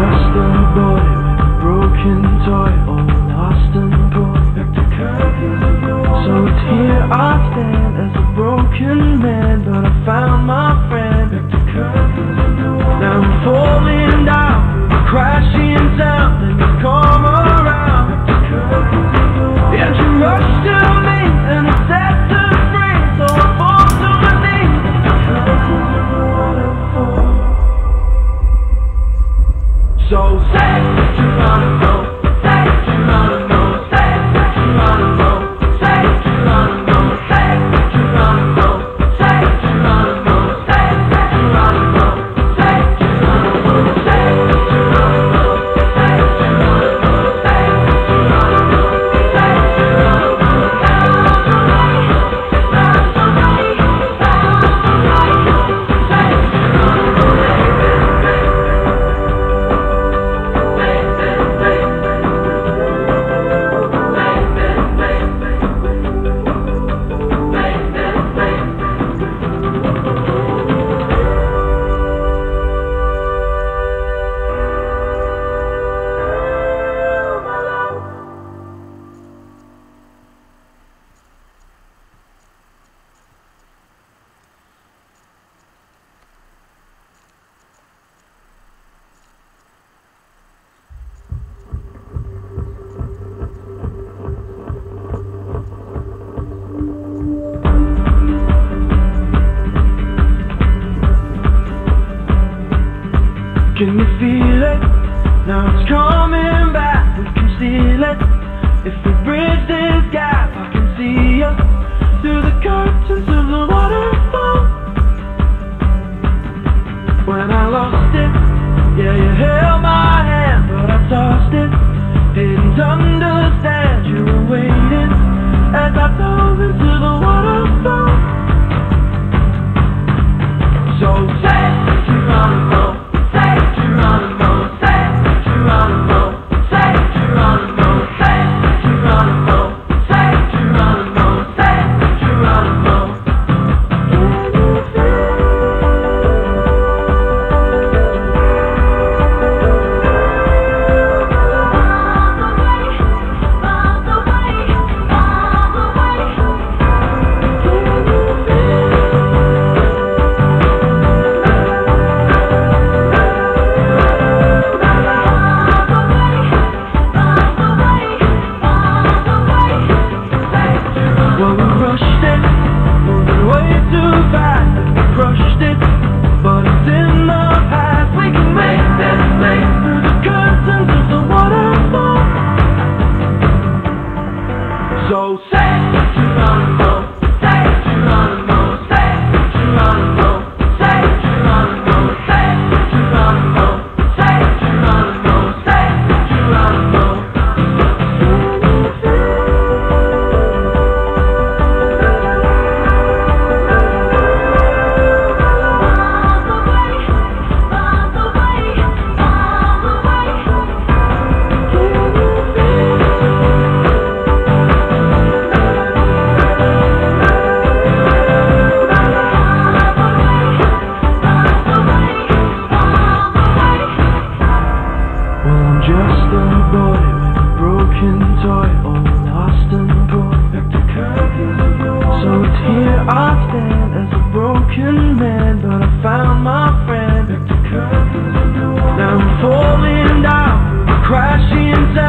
just a boy with a broken toy, all lost and poor. So it's here I stand as a broken man, but I found my friend. Now I'm falling down, crashing down, and you come around. And you rush to me and I set to free, so I fall to my knees. So say Geronimo, say Geronimo, say Geronimo, say Geronimo, say Geronimo, say Geronimo, say Geronimo, say Geronimo, say Geronimo, say Geronimo, say Geronimo, say Can you feel it? Now it's coming back, we can steal it. If we bridge this gap, I can see us through the curtains of the waterfall. When I lost it, yeah, you held my hand, but I tossed it. Didn't understand you were waiting as I dove into the waterfall. So say Geronimo, say Geronimo, say Geronimo, say Geronimo, say Geronimo, say Geronimo, say Geronimo. So say Geronimo, say Geronimo, say Geronimo, say Geronimo, say Geronimo, say Geronimo, say Geronimo. Just a boy with a broken toy, all lost and poor. So it's here I stand as a broken man, but I found my friend. Now I'm falling down, crashing down.